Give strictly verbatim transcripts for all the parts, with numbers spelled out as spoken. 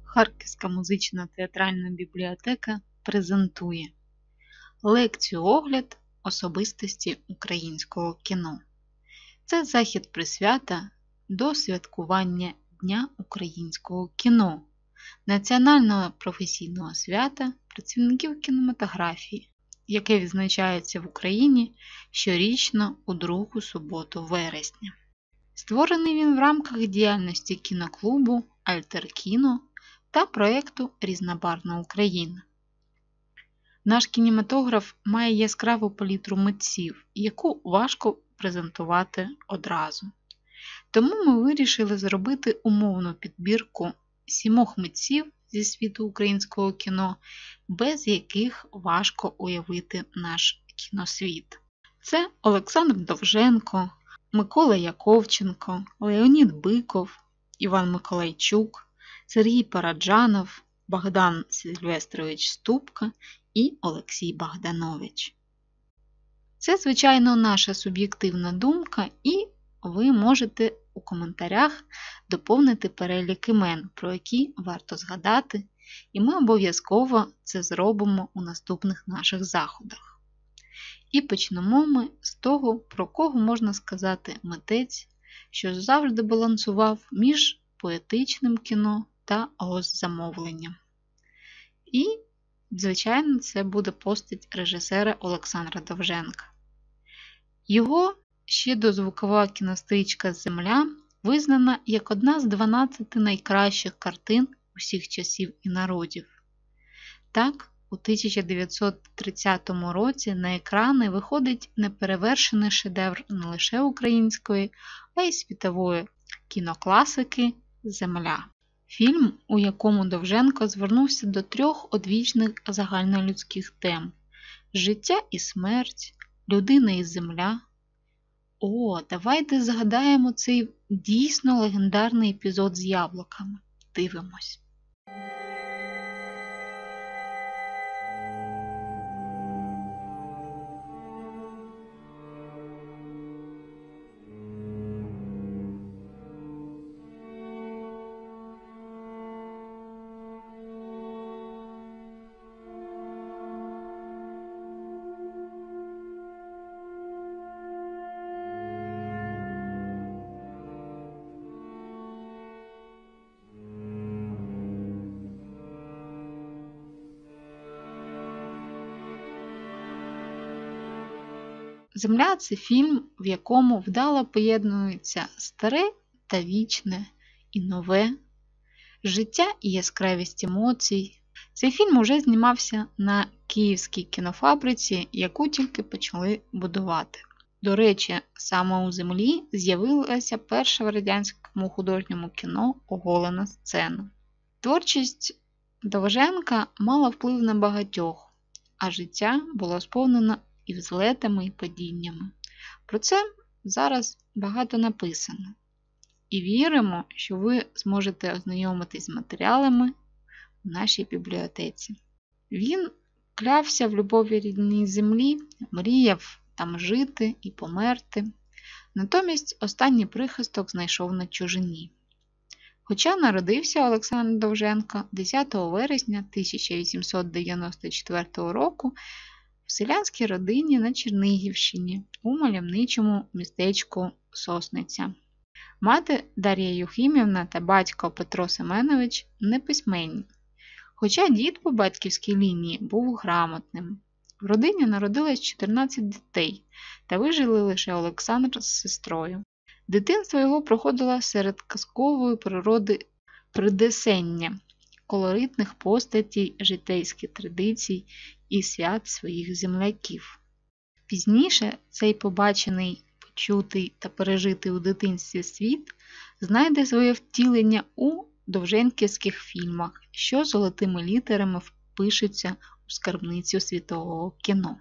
Харківська музична театральна бібліотека презентує лекцію-огляд особистості українського кіно. Це захід присвята до святкування Дня українського кіно, національного професійного свята працівників кінематографії, яке відзначається в Україні щорічно у другу суботу вересня. Створений він в рамках діяльності кіноклубу «Альтеркіно» та проєкту «Різнобарвна Україна». Наш кінематограф має яскраву палітру митців, яку важко презентувати одразу. Тому ми вирішили зробити умовну підбірку сімох митців зі світу українського кіно, без яких важко уявити наш кіносвіт. Це Олександр Довженко, Микола Яковченко, Леонід Биков, Іван Миколайчук, Сергій Параджанов, Богдан Сильвестрович Ступка і Олексій Богданович. Це, звичайно, наша суб'єктивна думка, і ви можете у коментарях доповнити перелік імен, про які варто згадати, і ми обов'язково це зробимо у наступних наших заходах. І почнемо ми з того, про кого можна сказати митець, що завжди балансував між поетичним кіно та госзамовленням. І, звичайно, це буде постать режисера Олександра Довженка. Його ще дозвукова кінострічка «Земля» визнана як одна з дванадцяти найкращих картин усіх часів і народів. Так, у тисяча дев'ятсот тридцятому році на екрани виходить неперевершений шедевр не лише української, а й світової кінокласики «Земля». Фільм, у якому Довженко звернувся до трьох одвічних загальнолюдських тем – життя і смерть, людина і земля. О, давайте згадаємо цей дійсно легендарний епізод з яблуками. Дивимось. «Земля» – це фільм, в якому вдало поєднується старе та вічне і нове, життя і яскравість емоцій. Цей фільм уже знімався на Київській кінофабриці, яку тільки почали будувати. До речі, саме у «Землі» з'явилася перша в радянському художньому кіно оголена сцена. Творчість Довженка мала вплив на багатьох, а життя було сповнено і взлетами, і падіннями. Про це зараз багато написано. І віримо, що ви зможете ознайомитись з матеріалами в нашій бібліотеці. Він клявся в любові рідній землі, мріяв там жити і померти. Натомість останній прихисток знайшов на чужині. Хоча народився Олександр Довженко десятого вересня тисяча вісімсот дев'яносто четвертого року в селянській родині на Чернігівщині, у мальовничому містечку Сосниця. Мати Дар'я Юхимівна та батько Петро Семенович неписьменні, хоча дід по батьківській лінії був грамотним. В родині народилось чотирнадцять дітей, та вижили лише Олександр з сестрою. Дитинство його проходило серед казкової природи придесення, колоритних постатей, житейських традицій і свят своїх земляків. Пізніше цей побачений, почутий та пережитий у дитинстві світ знайде своє втілення у довженківських фільмах, що золотими літерами впишуться у скарбницю світового кіно.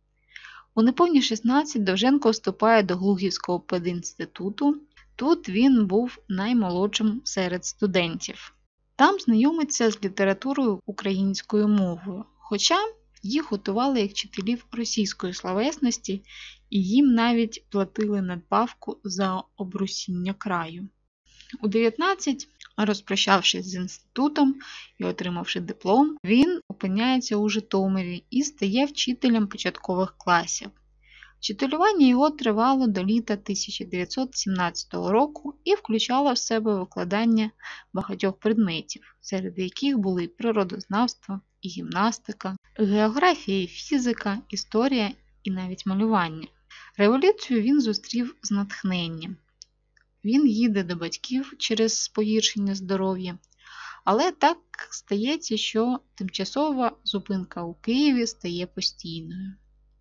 У неповні шістнадцять Довженко вступає до Глухівського педінституту. Тут він був наймолодшим серед студентів. Там знайомиться з літературою українською мовою, хоча їх готували як вчителів російської словесності і їм навіть платили надбавку за обрусіння краю. У дев'ятнадцять Розпрощавшись з інститутом і отримавши диплом, він опиняється у Житомирі і стає вчителем початкових класів. Вчителювання його тривало до літа тисяча дев'ятсот сімнадцятого року і включало в себе викладання багатьох предметів, серед яких були природознавство і гімнастика, географія і фізика, історія і навіть малювання. Революцію він зустрів з натхненням. Він їде до батьків через погіршення здоров'я, але так стається, що тимчасова зупинка у Києві стає постійною.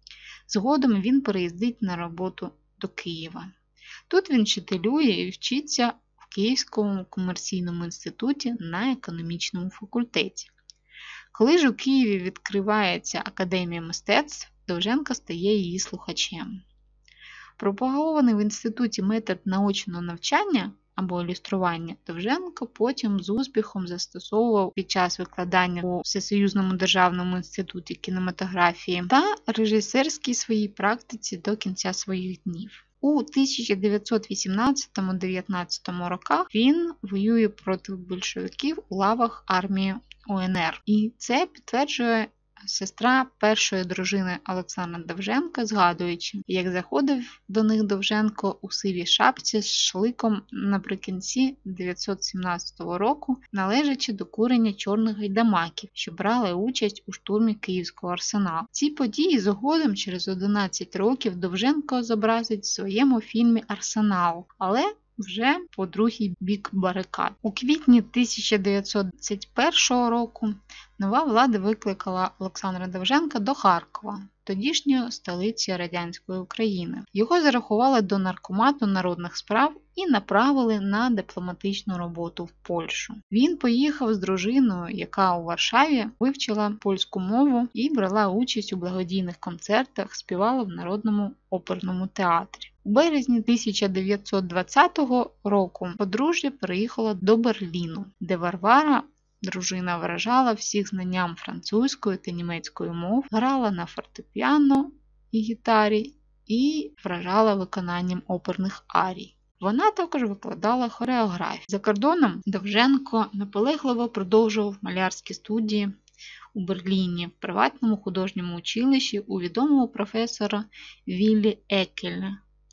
Згодом він переїздить на роботу до Києва. Тут він вчителює і вчиться в Київському комерційному інституті на економічному факультеті. Коли ж у Києві відкривається Академія мистецтв, Довженко стає її слухачем. Пропагований в інституті метод наочного навчання або ілюстрування Довженко потім з успіхом застосовував під час викладання у Всесоюзному державному інституті кінематографії та режисерській своїй практиці до кінця своїх днів. У тисяча дев'ятсот вісімнадцятому - дев'ятнадцятому роках він воює проти більшовиків у лавах армії У Н Р. І це підтверджує сестра першої дружини Олександра Довженка, згадуючи, як заходив до них Довженко у сивій шапці з шликом наприкінці дев'ятсот сімнадцятого року, належачи до курення чорних гайдамаків, що брали участь у штурмі Київського арсеналу. Ці події згодом через одинадцять років Довженко зобразить в своєму фільмі «Арсенал», але вже по другий бік барикад. У квітні тисяча дев'ятсот двадцять першого року нова влада викликала Олександра Довженка до Харкова, тодішньої столиці радянської України. Його зарахували до Наркомату народних справ і направили на дипломатичну роботу в Польщу. Він поїхав з дружиною, яка у Варшаві вивчила польську мову і брала участь у благодійних концертах, співала в Народному оперному театрі. У березні тисяча дев'ятсот двадцятого року подружжя переїхало до Берліну, де Варвара, дружина, вражала всіх знанням французької та німецької мов, грала на фортепіано і гітарі і вражала виконанням оперних арій. Вона також викладала хореографію. За кордоном Довженко наполегливо продовжував малярські студії у Берліні, в приватному художньому училищі у відомого професора Віллі Еккеля.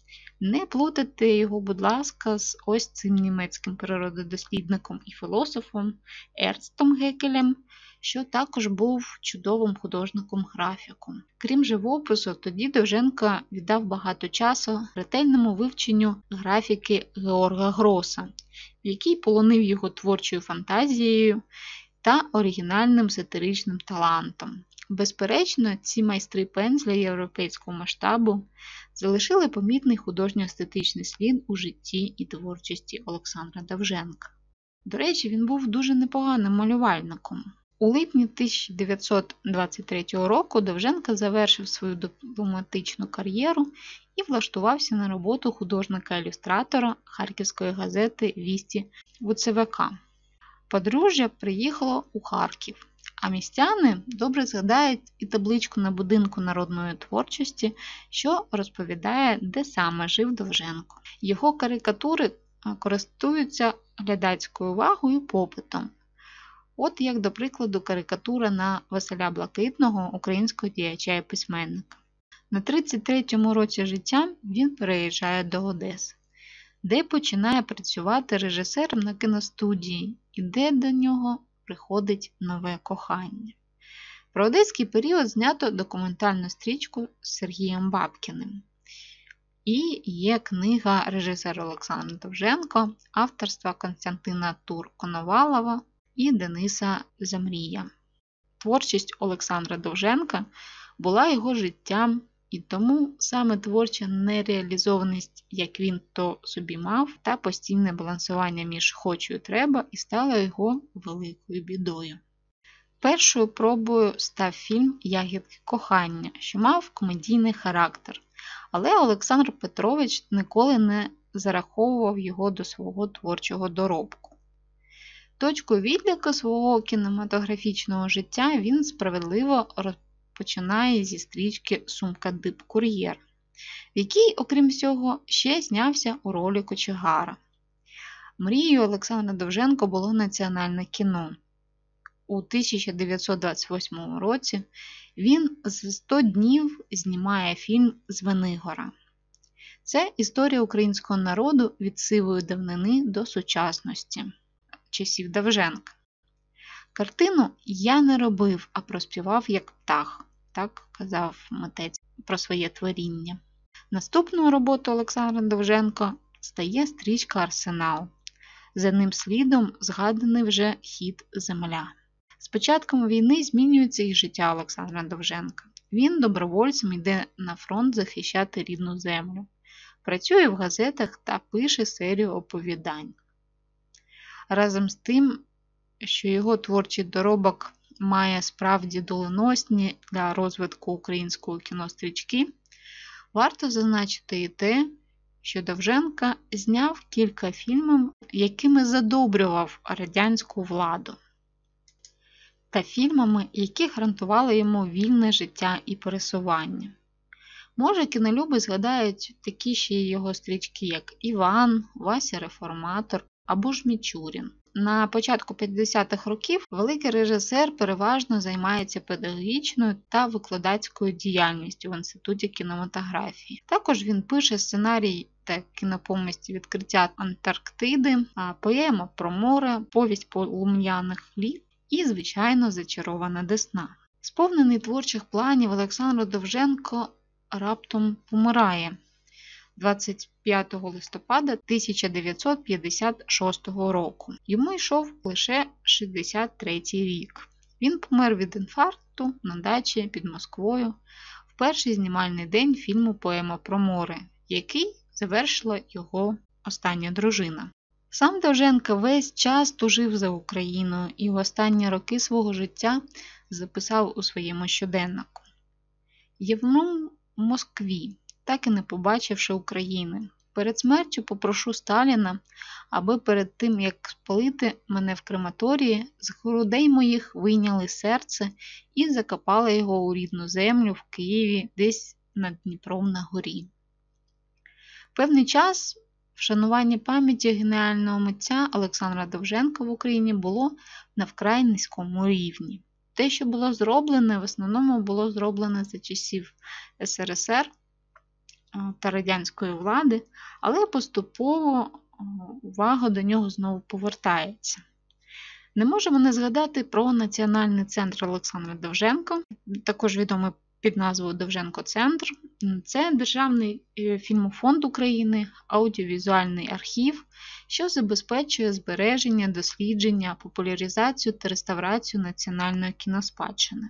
Не плутайте його, будь ласка, з ось цим німецьким природодослідником і філософом Ернстом Геккелем, що також був чудовим художником-графіком. Крім живопису, тоді Довженко віддав багато часу ретельному вивченню графіки Георга Гроса, який полонив його творчою фантазією та оригінальним сатиричним талантом. Безперечно, ці майстри пензля європейського масштабу залишили помітний художньо-естетичний слід у житті і творчості Олександра Довженка. До речі, він був дуже непоганим малювальником. У липні тисяча дев'ятсот двадцять третього року Довженко завершив свою дипломатичну кар'єру і влаштувався на роботу художника-ілюстратора харківської газети «Вісті» в У Це Ве Ка. Подружжя приїхало у Харків, а містяни добре згадають і табличку на будинку народної творчості, що розповідає, де саме жив Довженко. Його карикатури користуються глядацькою увагою і попитом. От як, до прикладу, карикатура на Василя Блакитного, українського діяча і письменника. На тридцять третьому році життя він переїжджає до Одеси, де починає працювати режисером на кіностудії і де до нього приходить нове кохання. Про одеський період знято документальну стрічку з Сергієм Бабкіним. І є книга режисера Олександра Довженка авторства Костянтина Тур-Коновалова і Дениса Замрія. Творчість Олександра Довженка була його життям, і тому саме творча нереалізованість, як він то собі мав, та постійне балансування між «хочу» і «треба» і стало його великою бідою. Першою пробою став фільм «Ягідки кохання», що мав комедійний характер, але Олександр Петрович ніколи не зараховував його до свого творчого доробку. Точкою відліку свого кінематографічного життя він справедливо розпочинає зі стрічки «Сумка Дипкур'єр», в якій, окрім всього, ще знявся у ролі кочегара. Мрією Олександра Довженка було національне кіно. У тисяча дев'ятсот двадцять восьмому році він за сто днів знімає фільм «Звенигора». Це історія українського народу від сивої давнини до сучасності, часів Довженка. Картину «Я не робив, а проспівав як птах», так казав митець про своє творіння. Наступною роботою Олександра Довженка стає стрічка «Арсенал». За ним слідом згаданий вже хід «Земля». З початком війни змінюється і життя Олександра Довженка. Він добровольцем йде на фронт захищати рідну землю. Працює в газетах та пише серію оповідань. Разом з тим, що його творчий доробок має справді доленосні для розвитку українського кіно стрічки, варто зазначити і те, що Довженка зняв кілька фільмів, якими задобрював радянську владу, та фільмами, які гарантували йому вільне життя і пересування. Може, кінолюби згадають такі ще й його стрічки, як «Іван», «Вася Реформатор» або ж «Мічурін». На початку п'ятдесятих років великий режисер переважно займається педагогічною та викладацькою діяльністю в Інституті кінематографії. Також він пише сценарій та кінопомість «Відкриття Антарктиди», поема про море, повість полум'яних літ і, звичайно, «Зачарована Десна». Сповнений творчих планів, Олександр Довженко раптом помирає двадцять п'ятого листопада тисяча дев'ятсот п'ятдесят шостого року. Йому йшов лише шістдесят третій рік. Він помер від інфаркту на дачі під Москвою в перший знімальний день фільму «Поема про море», який завершила його остання дружина. Сам Довженко весь час тужив за Україною і в останні роки свого життя записав у своєму щоденнику: «Я вмру в Москві, так і не побачивши України. Перед смертю попрошу Сталіна, аби перед тим, як спалити мене в крематорії, з грудей моїх вийняли серце і закопали його у рідну землю в Києві, десь над Дніпром на горі». Певний час вшанування пам'яті геніального митця Олександра Довженка в Україні було на вкрай низькому рівні. Те, що було зроблене, в основному було зроблено за часів ес ер ес ер та радянської влади, але поступово увага до нього знову повертається. Не можемо не згадати про Національний центр Олександра Довженка, також відомий під назвою «Довженко-центр». Це Державний фільмофонд України, аудіовізуальний архів, що забезпечує збереження, дослідження, популяризацію та реставрацію національної кіноспадщини.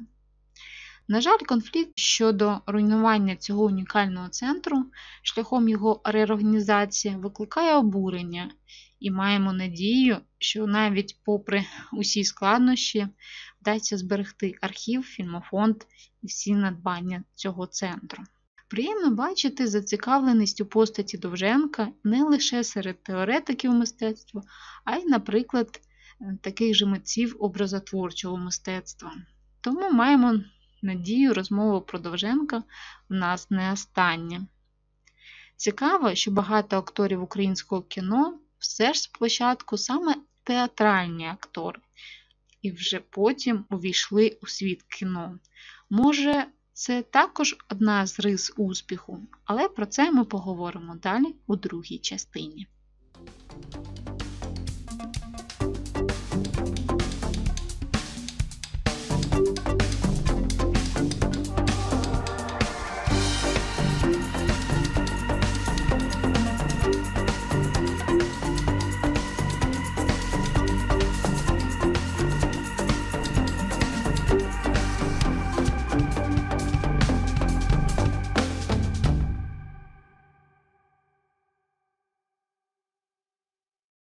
На жаль, конфлікт щодо руйнування цього унікального центру шляхом його реорганізації викликає обурення, і маємо надію, що навіть попри усі складнощі вдасться зберегти архів, фільмофонд і всі надбання цього центру. Приємно бачити зацікавленість у постаті Довженка не лише серед теоретиків мистецтва, а й, наприклад, таких же митців образотворчого мистецтва. Тому маємо надію, розмова про Довженка в нас не остання. Цікаво, що багато акторів українського кіно все ж спочатку саме театральні актори, і вже потім увійшли у світ кіно. Може, це також одна з рис успіху, але про це ми поговоримо далі у другій частині.